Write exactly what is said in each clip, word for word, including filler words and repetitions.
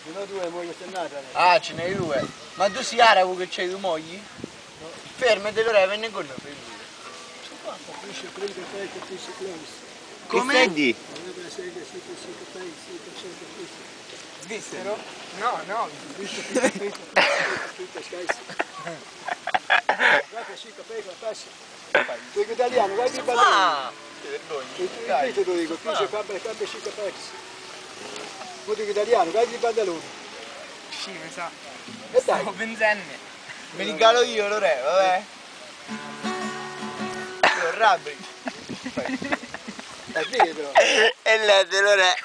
sono due mogli sono nata. Ah, ce n'hai due. Ma tu sei arabo che c'hai due mogli? No. Fermate, allora venne con noi. Come? Che stai? Svizzero? No, no. Tu italiano, vai di padrone. Ah! Ti vergogni. Io te lo dico, qui c'è cambia cambia cinque pezzi. Tu dico italiano, vai di pantaloni. Sì, mi sa. E dai. Sono ventenne. Me li calo io, Lore, vabbè. Io rabbri. È vero però. E lei te lo re.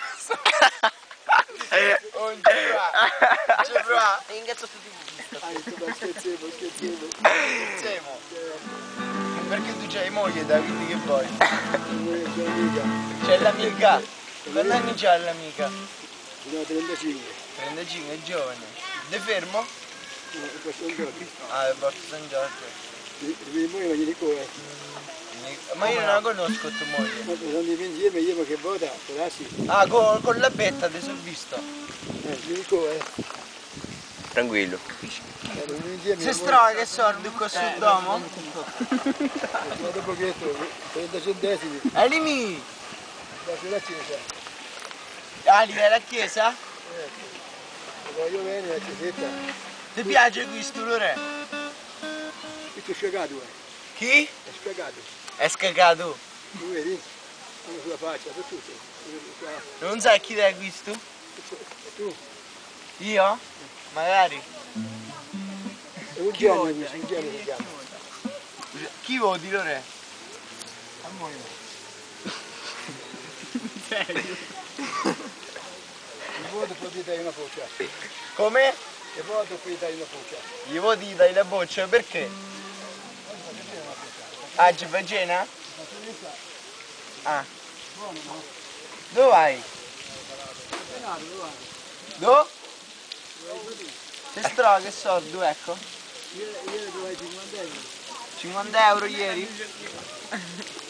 Oh, non ci fa. Ci fa. E ingazzo tutti i Ah, insomma, scherziamo, scherziamo. Scherziamo. Perché tu c'hai moglie, Davide, che vuoi? C'è amica. C'è l'amica. Quanti anni c'ha l'amica? No, trentacinque. trentacinque, è giovane. De fermo? No, questo è un giorno. Ah, è Porto San Giorgio. Mi moglie ma gli dico, eh. Ma io non la conosco tua moglie. Ma sono di insieme, io che vota, però sì. Ah, con, con la betta ti sono visto. Eh, mi dico, eh. Tranquillo. Se strova che sordi qua sul domo? Guarda un pochetto, trenta centesimi. E lì mi! Verso la chiesa. Ah, lì è la chiesa? Eh, voglio bene la chiesetta. Ti piace questo, Lore? Questo è sciagato, eh. Chi? È sciagato. È scagato. Tu vedi? Uno sulla faccia, per tutto. Non sai chi è questo? Tu? Io? Magari. È un genio, un genio si chiama. Chi voti, Lore? A moglie. Serio? Il voto poi ti dai una boccia. Come? Il voto poi ti dai una boccia. Gli voti dai la boccia, perché? Ah, ci fai cena? Ah. Dove vai? Dove? Se strada che soldi, ecco. Ieri trovai cinquanta euro. cinquanta euro ieri?